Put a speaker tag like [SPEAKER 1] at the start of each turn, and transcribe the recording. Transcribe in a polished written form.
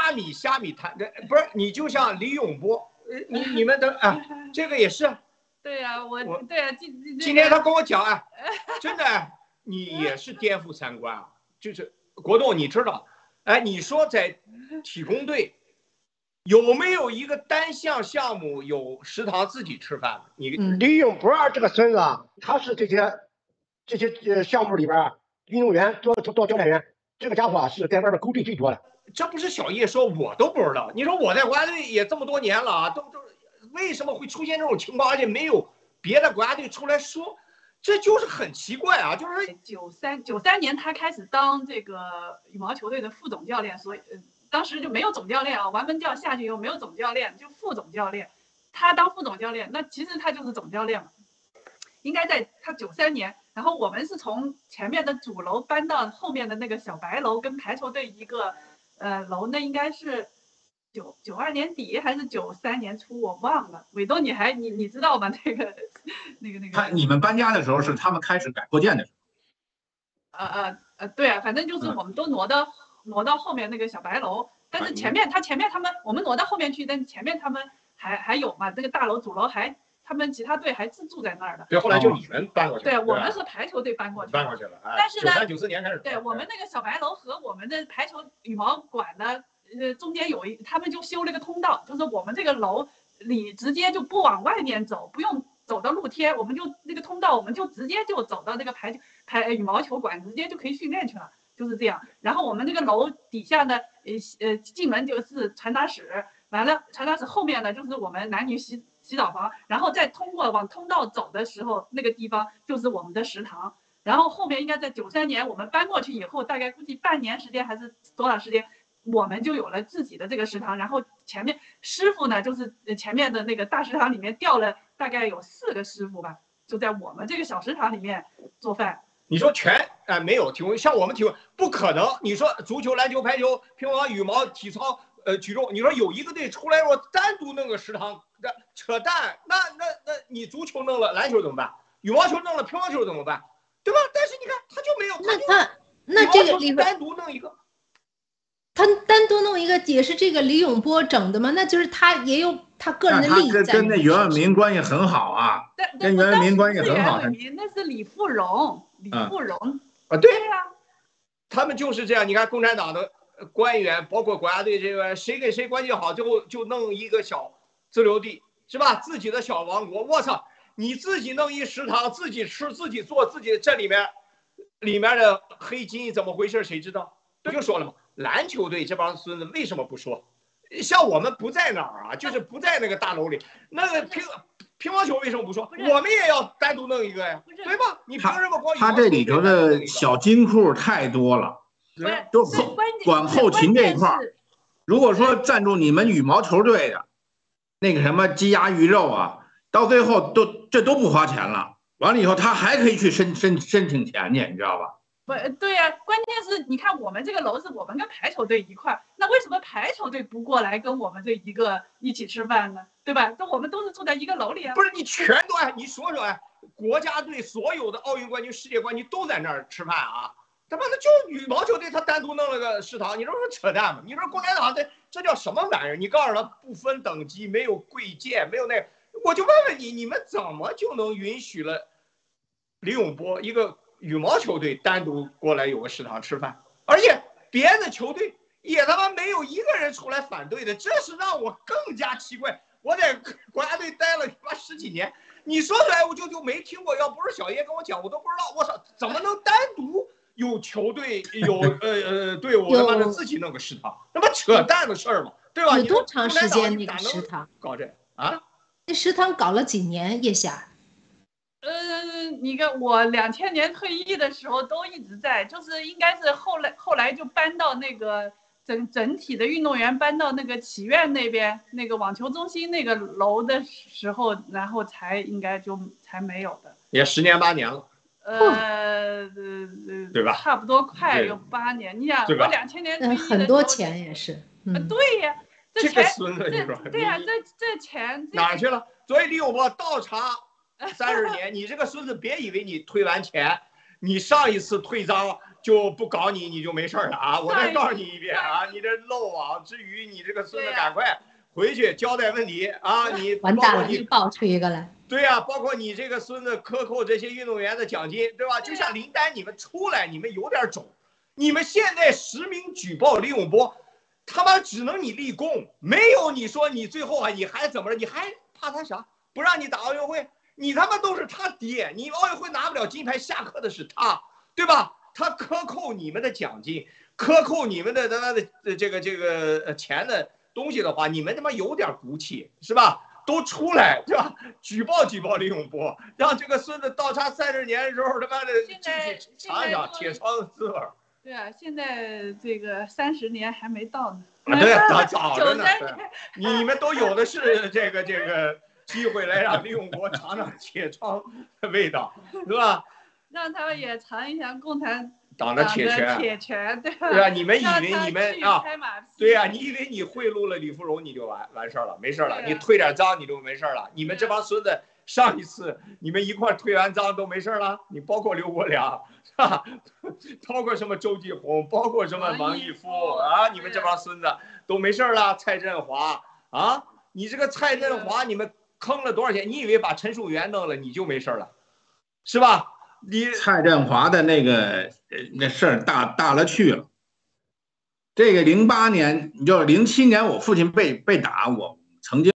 [SPEAKER 1] 虾米谈，不是你就像李永波，你们的啊，这个也是。
[SPEAKER 2] 对呀，对呀，
[SPEAKER 1] 今天他跟我讲啊，真的，你也是颠覆三观啊！就是国栋，你知道，哎，你说在体工队有没有一个单项目有食堂自己吃饭的？
[SPEAKER 3] 李永波这个孙子啊，他是这些项目里边运动员做教练员，这个家伙是在外边勾兑最多的。
[SPEAKER 1] 这不是小叶说，我都不知道。你说我在国家队也这么多年了啊，都为什么会出现这种情况，而且没有别的国家队出来说，这就是很奇怪啊！就是
[SPEAKER 2] 93年他开始当这个羽毛球队的副总教练，所以当时就没有总教练啊，王文教下去以后没有总教练，就副总教练，他当副总教练，那其实他就是总教练嘛。应该在他93年，然后我们是从前面的主楼搬到后面的那个小白楼，跟排球队一个楼，那应该是92年底还是93年初，我忘了。伟东，你知道吗？那个。
[SPEAKER 4] 你们搬家的时候是他们开始改扩建的时
[SPEAKER 2] 候。对啊，反正就是我们都挪到后面那个小白楼，但是前面他们我们挪到后面去，但是前面他们还有嘛，那个大楼主楼他们其他队还自住在那儿的。
[SPEAKER 1] 对，后来就你们搬过去了。
[SPEAKER 2] 对，我们和排球队搬过去
[SPEAKER 1] 了。
[SPEAKER 2] 但是呢
[SPEAKER 1] ，93、94年开始。
[SPEAKER 2] 对，我们那个小白楼和我们的排球羽毛馆呢，中间他们就修了个通道，就是我们这个楼里直接就不往外面走，不用走到露天，我们就那个通道，我们就直接就走到那个羽毛球馆，直接就可以训练去了，就是这样。然后我们那个楼底下呢，进门就是传达室，完了传达室后面呢就是我们男女洗澡房，然后再往通道走的时候，那个地方就是我们的食堂。然后后面应该在93年我们搬过去以后，大概估计半年时间还是多少时间，我们就有了自己的这个食堂。然后前面师傅呢，就是前面的那个大食堂里面调了大概有4个师傅吧，就在我们这个小食堂里面做饭。
[SPEAKER 1] 你说没有提供，像我们提供不可能。你说足球、篮球、排球、乒乓、羽毛、体操、举重，你说有一个队出来说单独弄个食堂，扯淡。那你足球弄了，篮球怎么办？羽毛球弄了，乒乓球怎么办？对吧？但是你看他就没有，
[SPEAKER 5] 那这个里边
[SPEAKER 1] 单独弄一个，
[SPEAKER 5] 他单独弄一个也是这个李永波整的吗？那就是他也有他个人的利益在。
[SPEAKER 4] 跟那袁伟民关系很好啊，跟袁伟民关系很好。
[SPEAKER 2] 那是李富荣
[SPEAKER 1] 啊，对呀，他们就是这样。你看共产党的官员，包括国家队这个，谁跟谁关系好，最后就弄一个小自留地，是吧？自己的小王国。我操！你自己弄一食堂，自己吃自己做，自己这里面的黑金怎么回事？谁知道？就说了嘛，篮球队这帮孙子为什么不说？像我们不在哪儿啊，就是不在那个大楼里。那个乒乓球为什么不说？我们也要单独弄一个呀，对吧？你凭什么光？
[SPEAKER 4] 他这里头的小金库太多了，就管后勤这一块。如果说赞助你们羽毛球队的那个什么鸡鸭鱼肉啊。到最后这都不花钱了，完了以后他还可以去申请钱去，你知道吧？
[SPEAKER 2] 不对呀，关键是你看我们这个楼是我们跟排球队一块，那为什么排球队不过来跟我们这一起吃饭呢？对吧？这我们都是住在一个楼里啊。
[SPEAKER 1] 不是你全都你说国家队所有的奥运冠军、世界冠军都在那儿吃饭啊？他妈的就羽毛球队他单独弄了个食堂，你说扯淡吗？你说共产党这叫什么玩意儿？你告诉他不分等级，没有贵贱，没有那个。我就问问你，你们怎么就能允许了李永波一个羽毛球队单独过来有个食堂吃饭，而且别的球队也他妈没有一个人出来反对的，这是让我更加奇怪。我在国家队待了10几年，你说出来我就没听过，要不是小叶跟我讲，我都不知道。我操，怎么能单独有球队有队伍他妈的自己弄个食堂？那不扯淡的事儿吗？对吧？
[SPEAKER 5] 有多长时间那个食堂
[SPEAKER 1] 搞这啊？
[SPEAKER 5] 那食堂搞了几年？叶霞，
[SPEAKER 2] 你看我2000年退役的时候都一直在，就是应该是后来就搬到那个整体的运动员搬到那个祈愿那边那个网球中心那个楼的时候，然后应该就才没有的，
[SPEAKER 1] 也10年8年了。对吧？
[SPEAKER 2] 差不多快有8年。你想我2000年退役的时候
[SPEAKER 5] 很多钱也是。
[SPEAKER 2] 对呀。
[SPEAKER 1] 这个孙子，你说
[SPEAKER 2] 对呀，这钱
[SPEAKER 1] 哪去了？所以李永波倒查30年，你这个孙子别以为你退完钱，你上一次退赃就不搞你，你就没事了啊！我再告诉你一遍啊，你这漏网之鱼，你这个孙子赶快回去交代问题啊！你
[SPEAKER 5] 完蛋了，又爆出一个来。
[SPEAKER 1] 对呀，包括你这个孙子克扣这些运动员的奖金，对吧？就像林丹，你们出来，你们有点种，你们现在实名举报李永波，他妈只能你立功，没有你说你最后啊，你还怎么着？你还怕他啥？不让你打奥运会，你他妈都是他爹，你奥运会拿不了金牌，下课的是他，对吧？他克扣你们的奖金，克扣你们的他妈的这个钱的东西的话，你们他妈有点骨气是吧？都出来对吧？举报李永波，让这个孙子倒插30年的时候他妈的进去尝一尝铁窗的滋味。
[SPEAKER 2] 对啊，现在这个30年还没到呢。
[SPEAKER 1] 对，早着呢。你们都有的是这个机会来让李永波尝尝铁窗的味道，是吧？
[SPEAKER 2] 让他们也尝一尝共产
[SPEAKER 1] 党的铁
[SPEAKER 2] 拳，对吧？
[SPEAKER 1] 对啊，你们以为你们啊，对呀，你以为你贿赂了李芙蓉你就完事了，没事了，你退点赃你就没事了。你们这帮孙子，上一次你们一块退完赃都没事了，你包括刘国梁是吧？包括什么周继红，包括什么王义夫啊，你们这帮孙子都没事了。蔡振华啊，你这个蔡振华你们坑了多少钱？你以为把陈树元弄了你就没事了，是吧？
[SPEAKER 4] 蔡振华的那事儿大了去了。这个08年，你就07年，我父亲被打，我曾经。